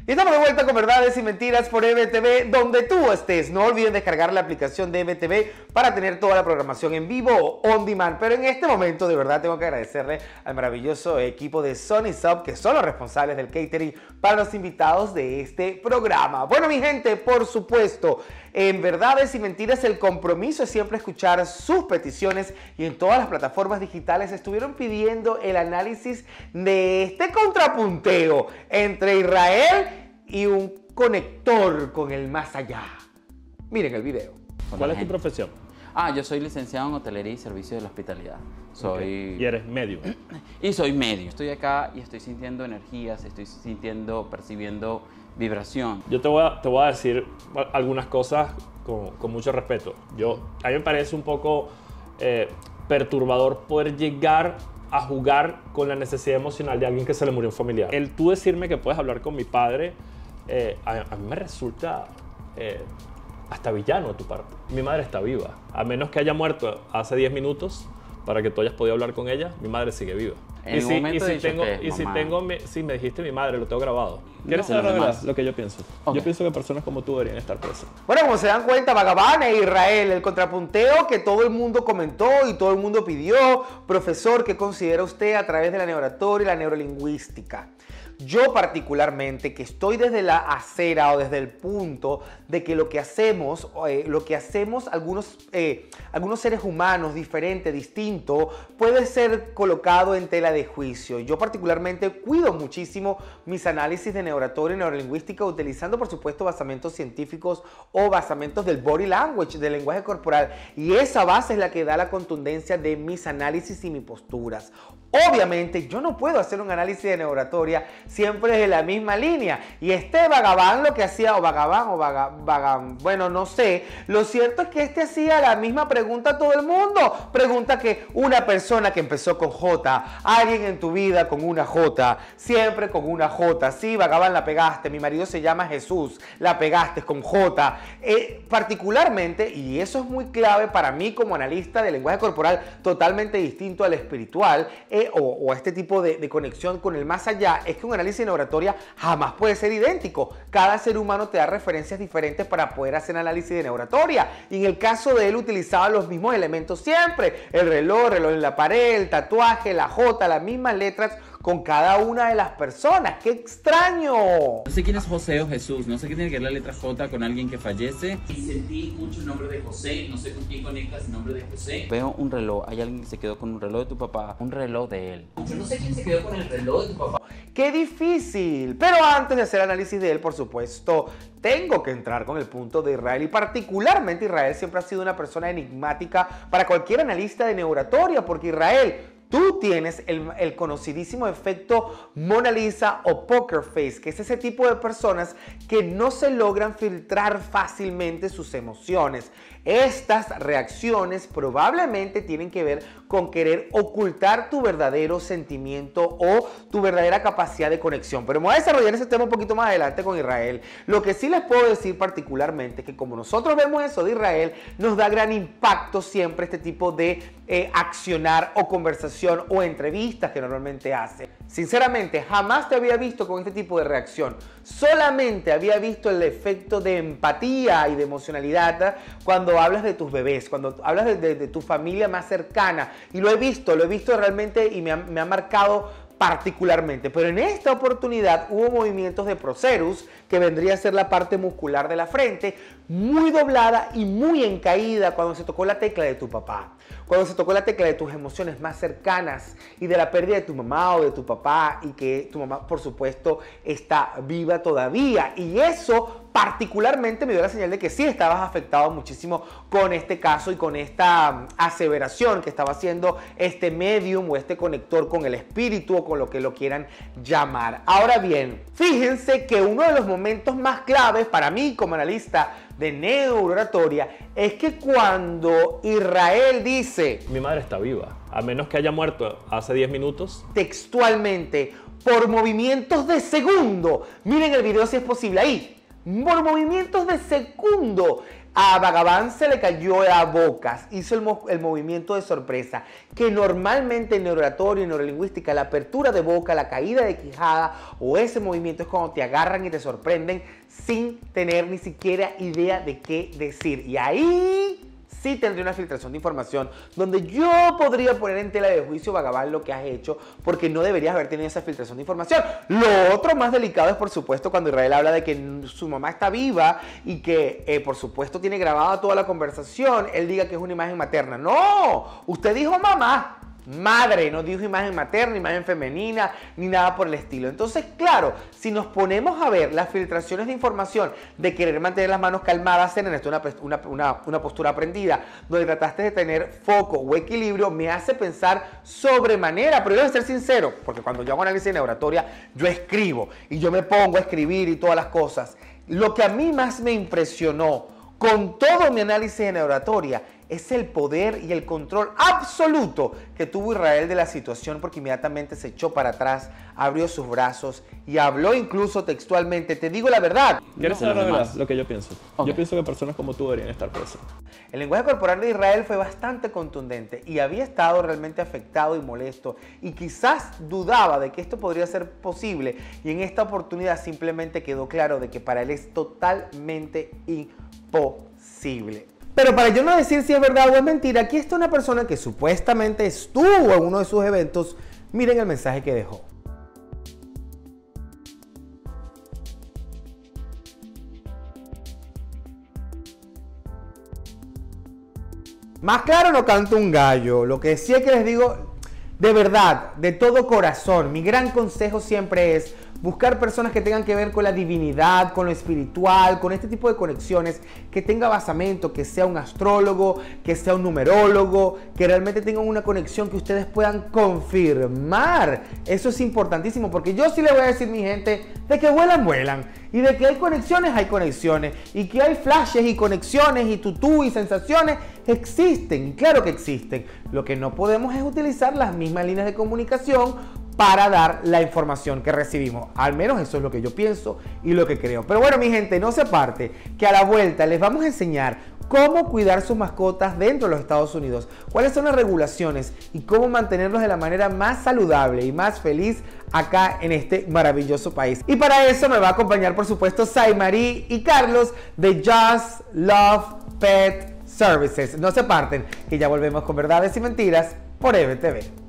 Y estamos de vuelta con Verdades y Mentiras por EBTV, donde tú estés. No olviden descargar la aplicación de EBTV para tener toda la programación en vivo o on demand. Pero en este momento, de verdad, tengo que agradecerle al maravilloso equipo de Sony Sub, que son los responsables del catering para los invitados de este programa. Bueno, mi gente, por supuesto, en Verdades y Mentiras el compromiso es siempre escuchar sus peticiones, y en todas las plataformas digitales estuvieron pidiendo el análisis de este contrapunteo entre Israel y un conector con el más allá. Miren el video. ¿Cuál es tu profesión? Yo soy licenciado en hotelería y servicio de la hospitalidad. Okay. Y eres medio. Y soy medio. Estoy acá y estoy sintiendo energías, estoy sintiendo, percibiendo vibración. Yo te voy a decir algunas cosas con mucho respeto. A mí me parece un poco perturbador poder llegar a jugar con la necesidad emocional de alguien que se le murió un familiar. El tú decirme que puedes hablar con mi padre, a mí me resulta hasta villano de tu parte. Mi madre está viva. A menos que haya muerto hace 10 minutos para que tú hayas podido hablar con ella, mi madre sigue viva. Si me dijiste mi madre, lo tengo grabado. ¿Quieres saber lo que yo pienso? Okay. Yo pienso que personas como tú deberían estar presas. Bueno, como se dan cuenta, Vagabán e Israel, el contrapunteo que todo el mundo comentó y todo el mundo pidió. Profesor, ¿qué considera usted a través de la neurooratoria y la neurolingüística? Yo particularmente, que estoy desde la acera o desde el punto de que lo que hacemos algunos seres humanos diferente, distinto, puede ser colocado en tela de juicio. Yo particularmente cuido muchísimo mis análisis de neurooratoria y neurolingüística utilizando, por supuesto, basamentos científicos o basamentos del body language, del lenguaje corporal. Y esa base es la que da la contundencia de mis análisis y mis posturas. Obviamente, yo no puedo hacer un análisis de neurooratoria siempre desde la misma línea. Y este Vagabán lo que hacía, bueno, no sé. Lo cierto es que este hacía la misma pregunta a todo el mundo. Pregunta que una persona que empezó con J, alguien en tu vida con una J, siempre con una J. Sí, Vagabán, la pegaste. Mi marido se llama Jesús, la pegaste con J. Particularmente, y eso es muy clave para mí como analista de lenguaje corporal, totalmente distinto al espiritual, o este tipo de conexión con el más allá, es que un análisis de neurooratoria jamás puede ser idéntico. Cada ser humano te da referencias diferentes para poder hacer análisis de neurooratoria. Y en el caso de él utilizaba los mismos elementos siempre. El reloj en la pared, el tatuaje, la J, las mismas letras con cada una de las personas. ¡Qué extraño! No sé quién es José o Jesús, no sé qué tiene que ver la letra J con alguien que fallece. Y sentí mucho el nombre de José, no sé con quién conectas el nombre de José. Veo un reloj, hay alguien que se quedó con un reloj de tu papá, un reloj de él. Yo no sé quién se quedó con el reloj de tu papá. ¡Qué difícil! Pero antes de hacer análisis de él, por supuesto, tengo que entrar con el punto de Israel. Y particularmente Israel siempre ha sido una persona enigmática para cualquier analista de neurooratoria, porque Israel, tú tienes el conocidísimo efecto Mona Lisa o Poker Face, que es ese tipo de personas que no se logran filtrar fácilmente sus emociones. Estas reacciones probablemente tienen que ver con querer ocultar tu verdadero sentimiento o tu verdadera capacidad de conexión. Pero me voy a desarrollar ese tema un poquito más adelante con Israel. Lo que sí les puedo decir particularmente es que como nosotros vemos eso de Israel, nos da gran impacto siempre este tipo de accionar o conversación o entrevistas que normalmente hace. Sinceramente, jamás te había visto con este tipo de reacción. Solamente había visto el efecto de empatía y de emocionalidad cuando hablas de tus bebés, cuando hablas de tu familia más cercana. Y lo he visto realmente y me ha marcado particularmente, pero en esta oportunidad hubo movimientos de procerus, que vendría a ser la parte muscular de la frente, muy doblada y muy encaída cuando se tocó la tecla de tu papá, cuando se tocó la tecla de tus emociones más cercanas y de la pérdida de tu mamá o de tu papá, y que tu mamá, por supuesto, está viva todavía. Y eso particularmente me dio la señal de que sí estabas afectado muchísimo con este caso y con esta aseveración que estaba haciendo este medium o este conector con el espíritu o con lo que lo quieran llamar. Ahora bien, fíjense que uno de los momentos más claves para mí como analista de neurooratoria es que cuando Israel dice: mi madre está viva, a menos que haya muerto hace 10 minutos. Textualmente, por movimientos de segundo. Miren el video si es posible ahí. por movimientos de segundo. A Vagabán se le cayó la boca, hizo el movimiento de sorpresa, que normalmente en neurooratorio y neurolingüística la apertura de boca, la caída de quijada o ese movimiento es cuando te agarran y te sorprenden sin tener ni siquiera idea de qué decir. Y ahí sí tendría una filtración de información donde yo podría poner en tela de juicio, Vagabán, lo que has hecho, porque no deberías haber tenido esa filtración de información. Lo otro más delicado es, por supuesto, cuando Israel habla de que su mamá está viva y que, por supuesto, tiene grabada toda la conversación, él diga que es una imagen materna. No, usted dijo mamá. Madre, no dijo imagen materna, imagen femenina, ni nada por el estilo. Entonces, claro, si nos ponemos a ver las filtraciones de información de querer mantener las manos calmadas, en esto una postura aprendida, donde trataste de tener foco o equilibrio, me hace pensar sobremanera. Pero yo voy a ser sincero, porque cuando yo hago análisis de oratoria, yo escribo y yo me pongo a escribir y todas las cosas. Lo que a mí más me impresionó con todo mi análisis en oratoria es el poder y el control absoluto que tuvo Israel de la situación, porque inmediatamente se echó para atrás, abrió sus brazos y habló incluso textualmente. Te digo la verdad. ¿Quieres saber la verdad? Lo que yo pienso. Okay. Yo pienso que personas como tú deberían estar presas. El lenguaje corporal de Israel fue bastante contundente y había estado realmente afectado y molesto y quizás dudaba de que esto podría ser posible, y en esta oportunidad simplemente quedó claro de que para él es totalmente imposible. Pero para yo no decir si es verdad o es mentira, aquí está una persona que supuestamente estuvo en uno de sus eventos. Miren el mensaje que dejó. Más claro no canto un gallo. Lo que sí es que les digo, de verdad, de todo corazón, mi gran consejo siempre es buscar personas que tengan que ver con la divinidad, con lo espiritual, con este tipo de conexiones, que tenga basamento, que sea un astrólogo, que sea un numerólogo, que realmente tengan una conexión que ustedes puedan confirmar. Eso es importantísimo, porque yo sí le voy a decir, mi gente, de que vuelan, vuelan. Y de que hay conexiones. Y que hay flashes y conexiones y tutú y sensaciones, existen. Claro que existen. Lo que no podemos es utilizar las mismas líneas de comunicación para dar la información que recibimos. Al menos eso es lo que yo pienso y lo que creo. Pero bueno, mi gente, no se aparte, que a la vuelta les vamos a enseñar cómo cuidar sus mascotas dentro de los Estados Unidos, cuáles son las regulaciones y cómo mantenerlos de la manera más saludable y más feliz acá en este maravilloso país. Y para eso me va a acompañar, por supuesto, Saimari y Carlos de Just Love Pet Services. No se aparten, que ya volvemos con verdades y mentiras por EBTV.